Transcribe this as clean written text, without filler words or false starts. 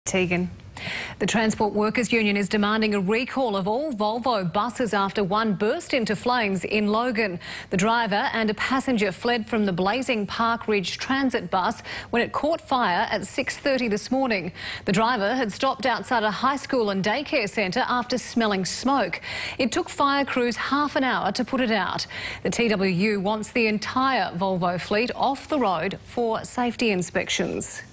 Tegan. The Transport Workers Union is demanding a recall of all Volvo buses after one burst into flames in Logan. The driver and a passenger fled from the blazing Park Ridge transit bus when it caught fire at 6:30 this morning. The driver had stopped outside a high school and daycare centre after smelling smoke. It took fire crews half an hour to put it out. The TWU wants the entire Volvo fleet off the road for safety inspections.